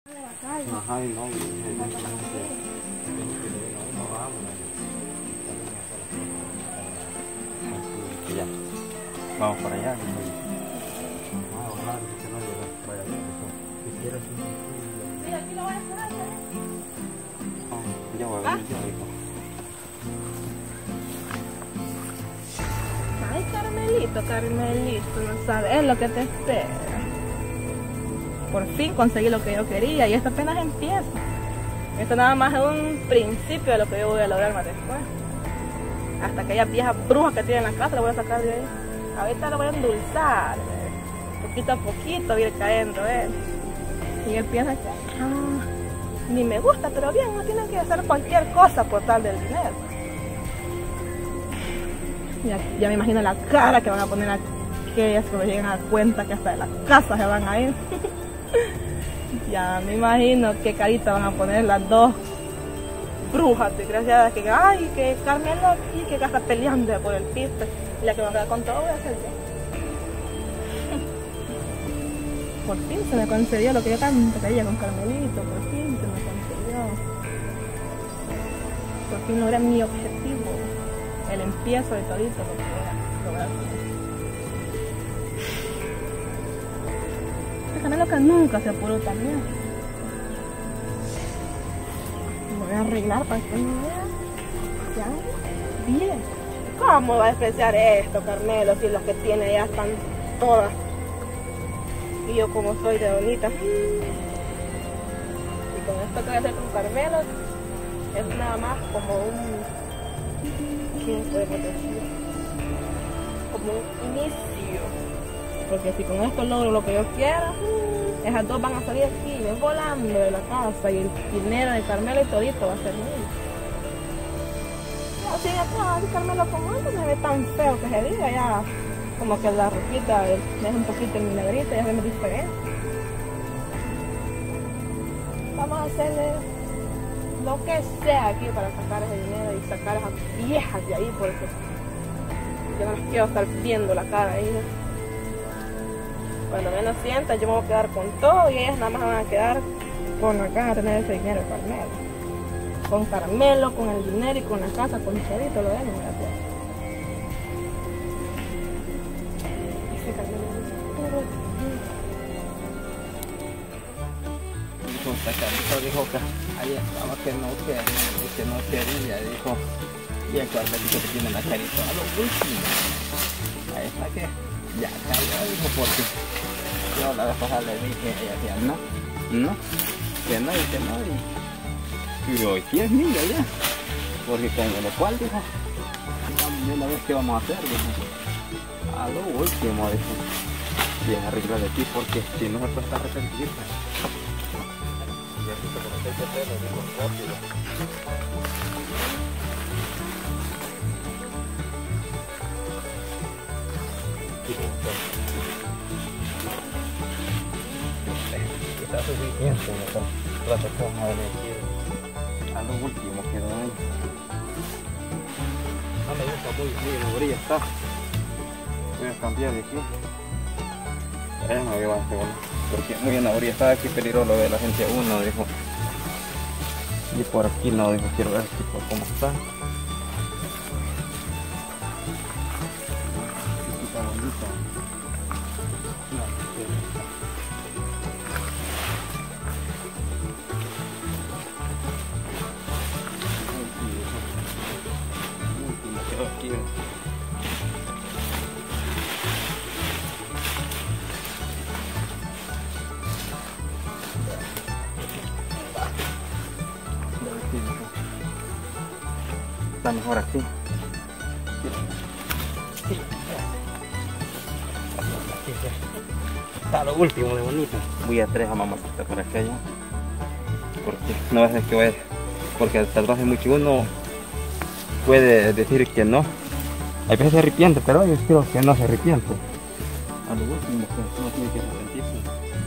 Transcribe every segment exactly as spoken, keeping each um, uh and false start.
Ajá, y no, y ya, vamos para allá. Mira, aquí lo voy a esperar. Ya voy a ver, ya hijo. Ay, Carmelito, Carmelito, no sabes lo que te espera. Por fin conseguí lo que yo quería y esto apenas empieza. Esto nada más es un principio de lo que yo voy a lograr más después. Hasta aquellas viejas brujas que tienen en la casa la voy a sacar de ahí. Ahorita lo voy a endulzar, ¿ves? Poquito a poquito viene cayendo él. Y él piensa que ah, ni me gusta, pero bien, no tienen que hacer cualquier cosa por tal del dinero. Ya, ya me imagino la cara que van a poner aquellas cuando lleguen a dar cuenta que hasta de la casa se van a ir. Ya me imagino qué carita van a poner las dos brujas desgraciadas que, ay, que Carmelo aquí, que está peleando por el piso. Y la que va a quedar con todo voy a hacer yo. Por fin se me concedió lo que yo tanto quería con Carmelito, por fin se me concedió. Por fin logré mi objetivo, el empiezo de todito lo que voy a lograr. Carmelo que nunca se apuró también. Me voy a arreglar para que no vea. Ya, bien. ¿Cómo va a despreciar esto, Carmelo, si las que tiene ya están todas? Y yo como soy de bonita. Y con esto que voy a hacer con Carmelo es nada más como un... ¿qué podemos decir? Como un inicio. Porque si con esto logro lo que yo quiera, esas dos van a salir aquí, volando de la casa y el dinero de Carmelo y todito va a ser mío. Así acá, Carmelo como antes me ve tan feo que se diga, ya como que la ropita es un poquito en mi negrita, ya vemos diferente. Vamos a hacerle lo que sea aquí para sacar ese dinero y sacar a esas viejas de ahí, porque yo no las quiero estar viendo la cara ahí. Cuando menos sientan, yo me voy a quedar con todo y ellas nada más van a quedar con la caja, tener ese dinero de Carmelo. Con Carmelo, con el dinero y con la casa, con todito lo de él, gracias. Ese Carmelo todo. Dijo, Tacarito dijo que ahí estaba que no quería, que no quería, dijo. Y el Carmelito que tiene la carita a lo último. Ahí está que ya cayó, dijo, porque yo la vez pasada le dije, ella decía no, no, que no y que no, y, y hoy sí es mío ya, porque con lo cual dijo, de una vez que vamos a hacer, dijo, a lo último, dijo, bien arreglar de aquí, porque si no me cuesta arrepentirse. Y así se conoce ese pelo, dijo, rápido. Está suficiente, la persona de elegir a lo último quedó ahí. No me gusta muy bien, la orilla está. Voy a cambiar de aquí. Eh, no iba a hacer uno. Porque muy bien, la orilla está aquí peligroso de la gente uno, dijo. Y por aquí no, dijo, quiero ver tipo cómo está. Aquí está bonito. Está mejor así. Sí. Está lo último de bonito. Voy a tres a mamacita por aquello. Porque no es que voy, porque el tatuaje mucho uno puede decir que no. A veces se arrepiente, pero yo creo que no se arrepiente. A lo último que no tiene que arrepentirse.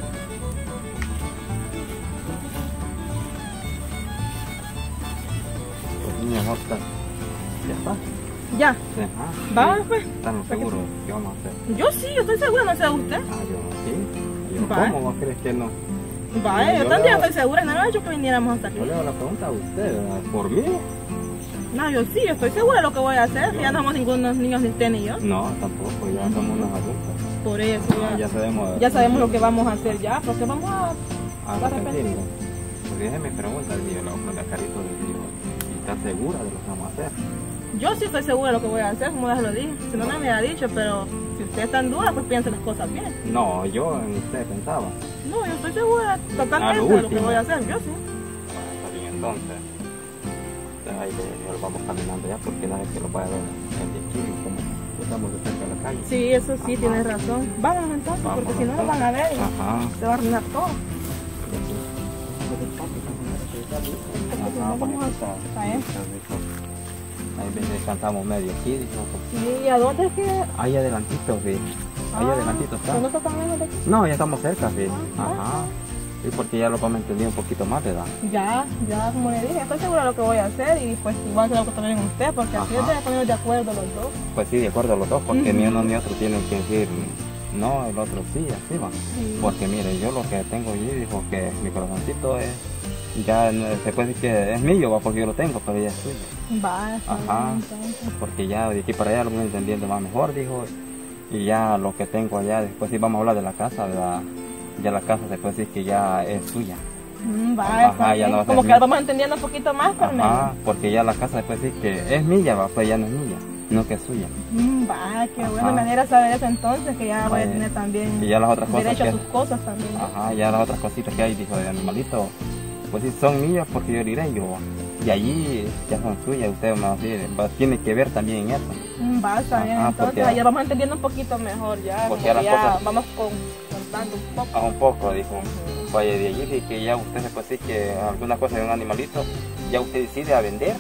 Pues mi amor, está. ¿Ya está? Ya. Ajá. Vamos pues. ¿Estamos seguros que vamos a hacer? Yo sí, yo estoy segura, no sé usted. Ah, yo sí. Yo, Va. ¿cómo vos crees que no? Vaya, yo yo también le- estoy segura, no lo he hecho que viniéramos hasta aquí. Yo le hago la pregunta a usted, ¿verdad? ¿Por mí? No, yo sí, yo estoy segura de lo que voy a hacer. Si ya no somos ningunos niños ni usted ni yo. No, tampoco, ya somos unos adultos. Por eso Ah, ya, ya sabemos. ya sabemos lo que vamos a hacer ya, porque vamos a... a arrepentirnos. Pues déjeme preguntar, yo le voy a poner carito de Dios. ¿Y está segura de lo que vamos a hacer? Yo sí estoy segura de lo que voy a hacer, como ya se lo dije. Si no, no me ha dicho, pero si usted está en duda, pues piense las cosas bien. No, yo en usted pensaba. No, yo estoy segura A totalmente lo de lo que último. voy a hacer, yo sí. Bueno, está bien, entonces. Entonces ahí le- vamos caminando ya porque la gente lo puede ver en de aquí, como estamos de cerca de la calle. Sí, eso sí, tienes razón. Vámonos entonces, Vamos, porque si no nos entonces. van a ver y Ajá. se va a arruinar todo. Ajá, pues aquí está. Ahí. Está rico. Ahí ven, descansamos medio aquí, dijo. Sí, ¿y a dónde es que...? Ahí adelantito, sí. Ahí Ah, adelantito está. ¿no está tan lejos de aquí? No, ya estamos cerca, sí. Ah, Ajá. Sí, porque ya lo vamos a entender un poquito más, ¿verdad? Ya, ya, como le dije, estoy segura de lo que voy a hacer y pues igual que lo que también usted, porque así es Ajá. de ponernos de acuerdo los dos. Pues sí, de acuerdo los dos, porque Ujú. ni uno ni otro tienen que decir no, el otro sí, así va. Sí. Porque mire, yo lo que tengo allí dijo que mi corazoncito es, ya no- se puede decir que es mío, va, porque yo lo tengo, pero ya es suyo. Va, está Ajá. bien, entonces. Porque ya de aquí para allá lo voy entendiendo más mejor, dijo. Y ya lo que tengo allá, después sí vamos a hablar de la casa, ¿verdad? Ya la casa se puede decir que ya es suya. Mm, va, Ajá, está ya bien. no va a ser Como que mío. ahora vamos entendiendo un poquito más, Carmen. Ajá, porque ya la casa se puede decir que es mía, va, pues ya no es mía, no que es suya. Mm, va, qué Ajá. buena manera saber eso entonces, que ya voy a Vaya. tener también Y ya las otras cosas derecho a que- sus cosas también. Ajá, ya las otras cositas que hay, dijo, de animalito, pues sí, son mías porque yo le diré yo. Y allí ya son suyas, usted me va a decir, va- tiene que ver también en eso. Mm, va, está bien, Ajá, entonces porque- ahí ya vamos entendiendo un poquito mejor ya, Porque como ya que las ya cosas- vamos con, contando un poco. A un poco, dijo. Ujú. Vaya, de allí sí que ya usted se puede decir que alguna cosa de un animalito, ya usted decide a vender.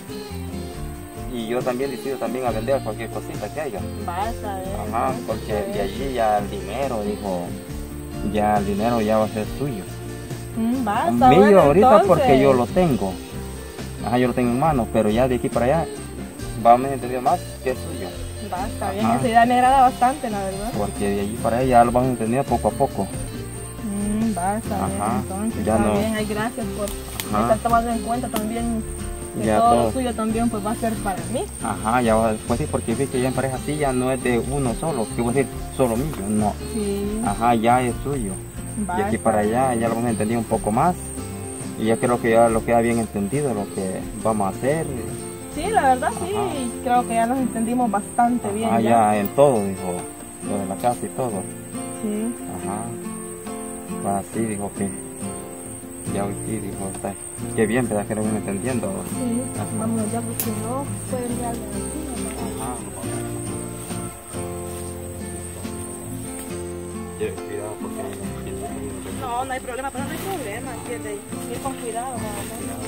Y yo también decido también a vender cualquier cosita que haya. Va, está bien. Ajá, entonces, porque está de bien. allí ya el dinero, dijo, ya el dinero ya va a ser suyo. Mm, va, está Mío bueno, ahorita entonces. porque yo lo tengo. Ajá, yo lo tengo en mano, pero ya de aquí para allá vamos a entender más que es suyo. Va, está bien, Ajá. esa idea me agrada bastante, la verdad. Porque de allí para allá ya lo vamos a entender poco a poco. Mm, va, está bien, Ajá, entonces, ya está no. bien, ay, gracias por Ajá. estar tomando en cuenta también que Ya todo, todo. lo suyo también pues va a ser para mí. Ajá, ya va, pues sí, porque vi que ya en pareja así ya no es de uno solo, que voy a decir solo mío, no. Sí, Ajá, ya es suyo. va, Y aquí está para bien. allá ya lo vamos a entender un poco más. Y ya creo que ya lo queda bien entendido lo que vamos a hacer. Sí, la verdad sí, Ajá. creo que ya nos entendimos bastante bien. Ajá, ya. ya en todo, dijo, lo de la casa y todo. Sí. Ajá. Va así, dijo que ya hoy sí, dijo, está. Qué bien, ¿verdad? Que lo vamos entendiendo. Sí, Ajá. vamos allá porque no puede ir algo así, Ajá. Cuidado porque ¿no? No, no hay problema, pero no hay problema, ¿entiendes? Ir con cuidado, nada más.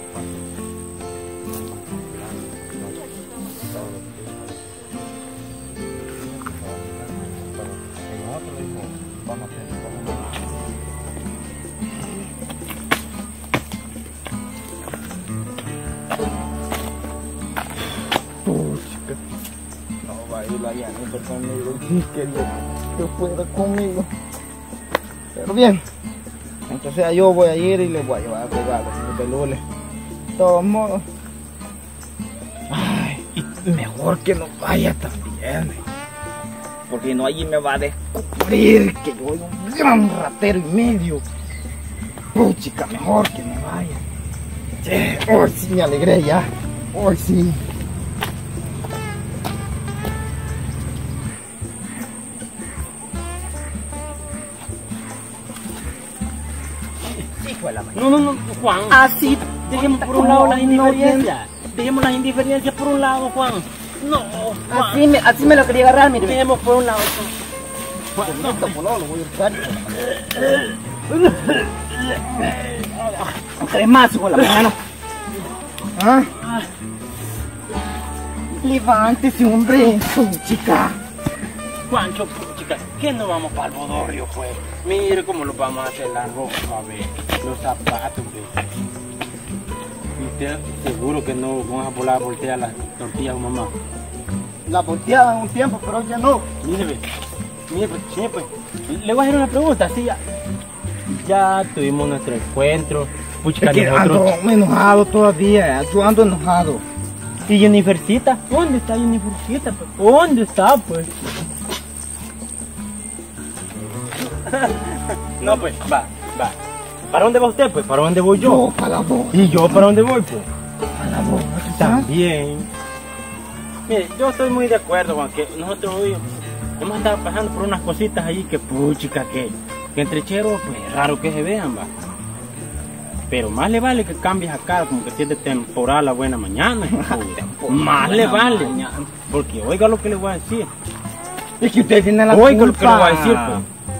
Vamos a hacer, Puchica, no va a ir la Yanita conmigo, sí quería que fuera conmigo. Pero bien, aunque sea yo voy a ir y le voy a llevar regalos de lunes. De todos modos, ay, y mejor que no vaya también, porque no allí me va a descubrir que yo soy un gran ratero y medio. Puchica, mejor que no vaya. Che, hoy sí me alegré ya, hoy sí. No, no, no, Juan. Así Dejemos por un lado las indiferencias. Dejemos las indiferencias por un lado, Juan. No, Juan. Así me, así me lo quería agarrar, mire. Dejemos por un lado. Juan. No, no, no, lo voy a usar. Tres más, hijo de la mañana. ¿Ah? Levántese, hombre, su chica. Juancho, chica, ¿qué no vamos para el bodorrio, pues? Mire cómo lo vamos a hacer la ropa, ve. Los zapatos, ve. Y usted seguro que no vamos a volar a voltear las tortillas, mamá. La volteaba en un tiempo, pero ya no. Mire, ve. Mire, pues, mire, pues. Le voy a hacer una pregunta, así ya. ya tuvimos nuestro encuentro. Puchica, Es que nosotros... ando enojado todavía, yo ando enojado. ¿Y Jennifercita? ¿Dónde está Jennifercita? Pues? ¿Dónde está, pues? No, pues, va, va. ¿Para dónde va usted, pues? ¿Para dónde voy yo? Yo, para la voz, ¿Y yo para dónde voy, pues? para la voz. También. Mire, yo estoy muy de acuerdo con que nosotros hoy hemos estado pasando por unas cositas ahí que, puchica, que, que entre cheros, pues, es raro que se vean, va. Pero más le vale que cambies acá, como que si es de temporada la buena mañana. Pues, más le vale. mañana. Porque oiga lo que le voy a decir. Es que usted tiene la Oiga culpa. lo que le voy a decir, pues.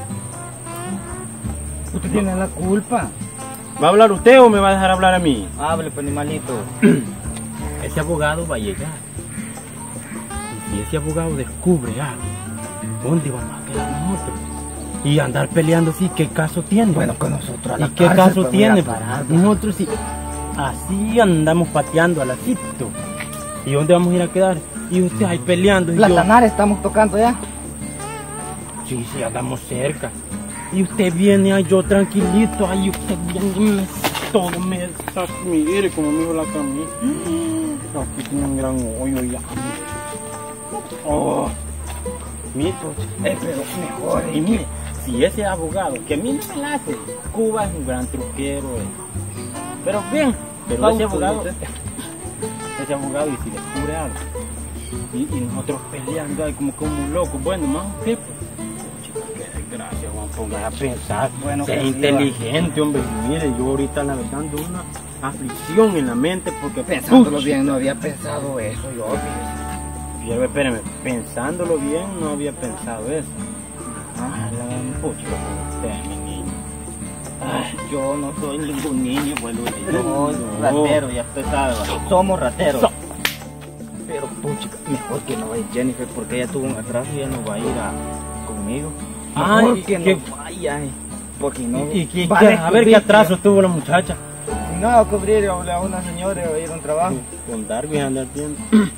Usted tiene la culpa. ¿Va a hablar usted o me va a dejar hablar a mí? Hable, pues, animalito. Ese abogado va a llegar. Y si ese abogado descubre algo, ¿dónde vamos a quedar nosotros? Y andar peleando así, ¿qué caso tiene? Bueno, con nosotros a la ¿Y qué cárcel, caso pues, tiene? voy a parar. Nosotros sí, así andamos pateando al lacito. ¿Y dónde vamos a ir a quedar? Y usted ahí peleando y yo... Platanar estamos tocando ya. Sí, sí, andamos cerca. Y usted viene ahí, yo tranquilito, ahí usted viene, me, todo me... Mire como me dijo la camisa. Aquí tiene un gran hoyo ya. Oh, mire, Eh, pero mejor. y mire, si ese abogado, que a mí no me la hace, Cuba es un gran truquero, eh. Pero bien, pero ese abogado, ese abogado, y si descubre algo, y, y nosotros peleando ahí como como un loco, bueno, más o qué, pues, chica, qué desgracia, Juan, pongas a pensar, Bueno, sea que sí, inteligente, hombre, mire, yo ahorita la verdad ando una aflicción en la mente, porque Pensándolo puch, bien, no había pensado eso yo. Fíjate, espérame, pensándolo bien, no había pensado eso. Ah, la gran pucha, usted, mi niño. Ay, yo no soy ningún niño, bueno, No, ratero, ya usted sabe, va. Somos rateros. So- Pero, puchica, mejor que no vaya Jennifer, porque ella tuvo un atraso y ya no va a ir a, conmigo. Ay, Mejor que ¿qué- no vaya, eh, porque no. ¿Y, qué- va qué- a ver qué descubrir atraso tuvo la muchacha? que- No, a cubrir a una señora o ir a un trabajo. Con Darwin andar viendo.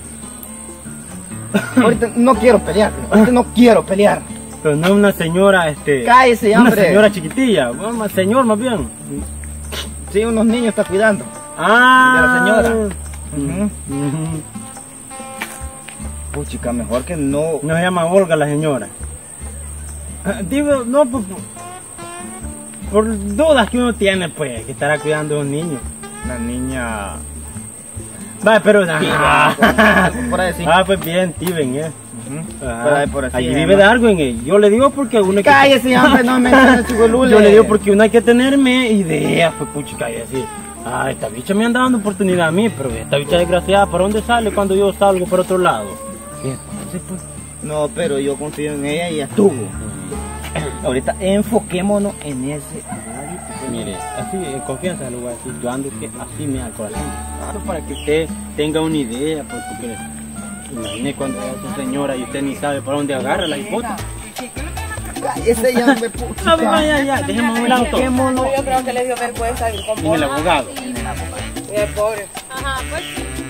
Ahorita no quiero pelear, ahorita no quiero pelear. Pero no es una señora, este. Cállese, Una hombre. señora chiquitilla, bueno, más señor más bien. Sí, unos niños está cuidando. Ah, De la señora. Ujú. Ujú. Puchica, mejor que no. No se llama Olga la señora. Ah, Digo, no, por, por- por dudas que uno tiene, pues, que estará cuidando a un niño. La niña. Va, pero... Sí, Ah, algo por ahí sí. ah, pues bien, Steven, eh. Ujú. Ajá. Por ahí, por así, Allí además. vive Darwin, eh. Yo le digo porque uno hay que... Cállese, hombre, no me metas su golule. Yo le digo porque uno hay que tenerme ideas, pues, puchica, y decir, ah, esta bicha me anda dando oportunidad a mí, pero esta bicha desgraciada, ¿para dónde sale cuando yo salgo para otro lado? Y entonces, pues, No, pero yo confío en ella y ya estuvo. Ahorita enfoquémonos en ese abogado. mire, así, en confianza le voy a decir, yo ando que así me da el corazón. Claro, para que usted tenga una idea, pues, porque imagine cuando es su señora y usted ni sabe para dónde agarra la hipota. Cállese, ya me Ah, ya, ya, ya, dejemos un auto. Enfoquémonos. Yo creo que le dio vergüenza ir con En vos. el abogado. Y el pobre. Ajá, pues.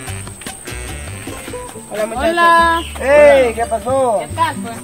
Hola, muchachos. Hola. ¡Ey! ¿Qué pasó? ¿Qué tal, pues?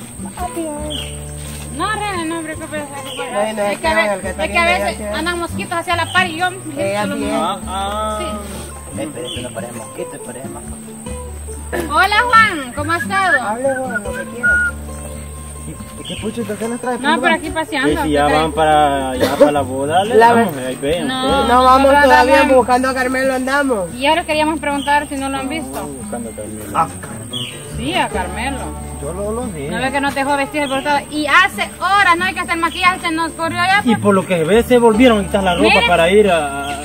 No, René, no, hombre, que pues, No, no, es que a no, el veces, que está es que a viendo veces ya, andan mosquitos hacia la par y yo... Eh, así es. Ah, ah. Sí. Ey, pero esto no parece mosquito, parece más. Hola, Juan, ¿cómo has estado? Hable, bueno, lo que quiera. ¿Qué puchica? ¿Qué les trae? No, por aquí Sí, paseando. si ya ¿qué van para, ya para la boda, le La damos, ahí vean. No. ustedes. No vamos no, todavía no, no. buscando a Carmelo, andamos. tal? Y ahora queríamos preguntar si no lo han visto. Buscando Carmelo. Ah, Sí, a Carmelo. yo lo, lo vi. No ve que no te dejó vestir el portado. Y hace horas, no hay que hacer maquillaje, se nos corrió allá. Y por lo que ve, se volvieron a quitar la ropa Mire. para ir a...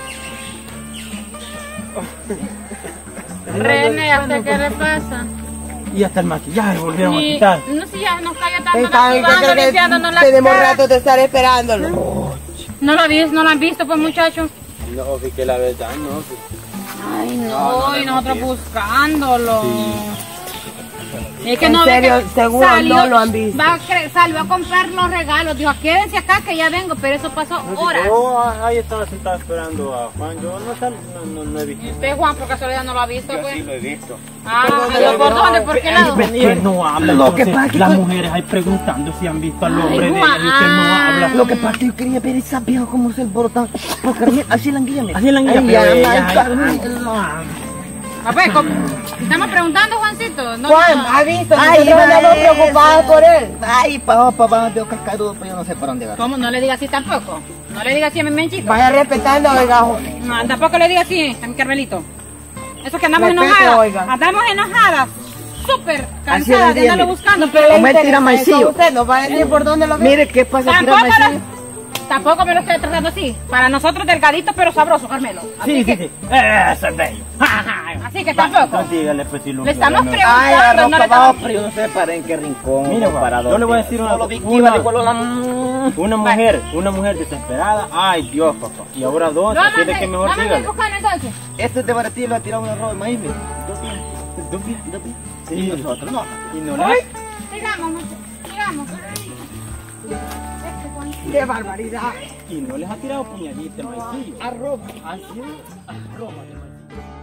René, ¿hasta qué le pasa? Y hasta el maquillaje volvieron a Y- quitar. No sé, ya nos cayó tanto Está bien, sudando, que limpiándonos la tenemos cara. rato de estar esperándolo. ¿No lo viste? ¿No lo han visto, pues, muchachos? No, vi que la verdad, no. Ay, no, y nosotros buscándolo. Es que En no ve serio, que seguro salió- no lo han visto. Va a cre- salió a comprar los regalos. Dijo, quédense acá que ya vengo. Pero eso pasó horas. Yo ahí estaba sentado esperando a Juan. Yo no, sal, no, no, no he visto. Usted, Juan, por casualidad no lo ha visto, Yo pues. sí lo he visto. Ah, dónde ¿pero lo por vio? dónde? ¿Por qué lado? ¿Por qué no habla? Lo que Entonces, pasa es que las con- mujeres ahí preguntando si han visto al Ay, hombre de ella Juan. y usted no habla. Lo que pasa es que yo quería ver esa vieja cómo se alborotan. Por Carmen, así la guía, mira. Así es la guía, Ay, pero ay, ella, ay, ay, Carmen, ay. no. A ver, ¿cómo? Estamos preguntando, Juancito. No, Juan, no. ¿ha visto? Ay, Nosotros andamos va, preocupados por él. Ay, papá, papá, veo cascarudo, pero yo no sé para dónde va. ¿Cómo? No le diga así tampoco. No le diga así a mi menchito. Vaya respetando, oiga, Juan. No, tampoco le diga así a mi Carmelito. Eso que andamos Respete, enojadas. oiga. Andamos enojadas. Súper Así cansadas lo de andarlo entiende. buscando. ¿Qué le O me tira interesa maicillo. eso a usted? ¿Nos va a decir por dónde lo ve? Mire, ¿qué pasa? Tira Tampoco, maicillo. lo- tampoco me lo estoy tratando así. Para nosotros delgadito pero sabroso, Carmelo. Así Sí, que, sí, sí. Eso es bello. Así que tampoco. Entonces dígale pues si lo Le estamos quiere, ¿no? Ay, preguntando, arroz no le cabado, estamos... pero yo no sé para en qué rincón. Mire, o Juan, para yo dónde. le voy a decir una Solo cosa. víctima Una- de igual la... Una mujer, una mujer desesperada. Ay, Dios, papá. Y ahora dos, No, así de vamos, que mejor vamos a ir dígale. buscando entonces. Este de baratillo le ha tirado un arroz de maíz, mire. Dos días. Dos días, dos días. Sí. Y nosotros no. Y no le... Sigamos, muchachos, sigamos. ¡Qué barbaridad! Y no les ha tirado puñalita de maicillo. Arroz. Así es. Arroba de maicillo.